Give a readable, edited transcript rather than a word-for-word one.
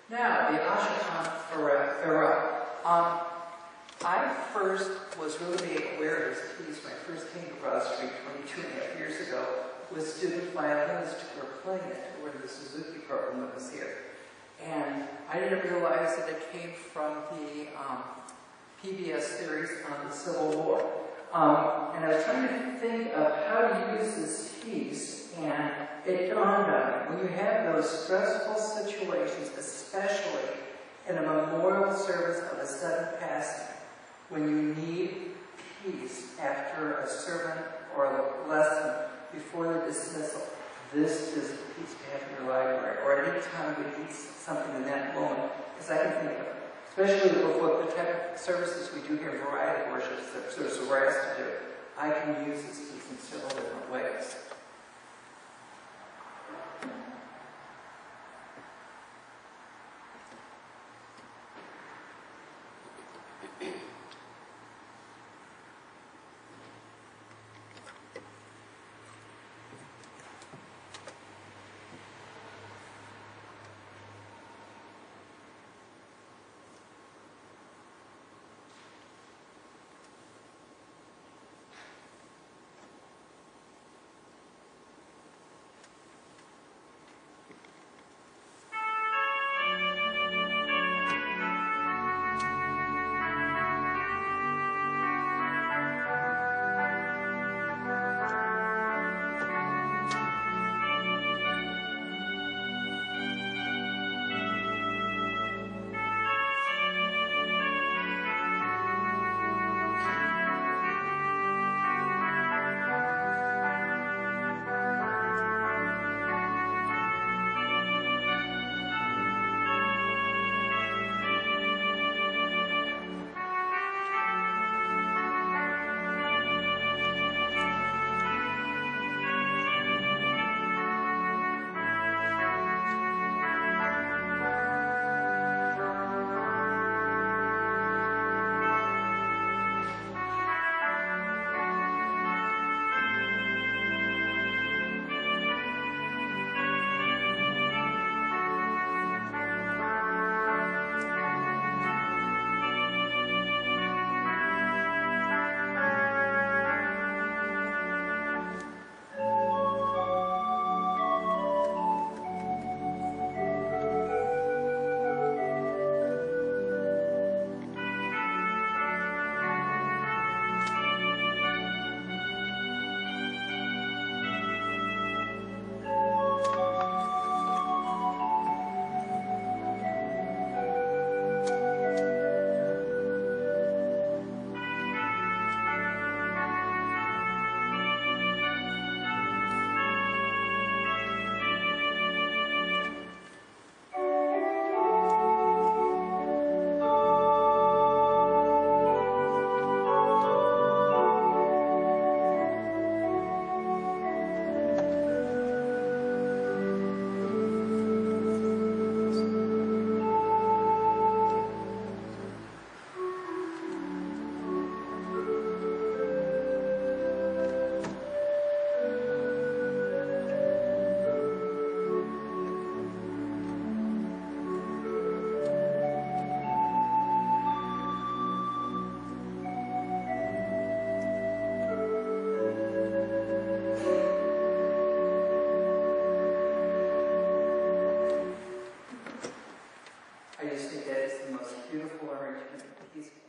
Now, the Ashokan farewell. I first was really made aware of this piece when I first came to Broad Street 22.5 years ago with student violinists who were playing it when the Suzuki program was here. And I didn't realize that it came from the PBS series on the Civil War. And I was trying to think of how to use this piece, and it dawned on me. When you have those stressful situations, especially in a memorial service of a sudden passing, when you need peace after a sermon or a lesson before the dismissal, this is the piece to have in your library, or any time we need something in that moment, as I can think of it. Especially with what the type of services we do here, variety of worship services we're asked to do. I can use this piece in several different ways. I just think that is the most beautiful arrangement.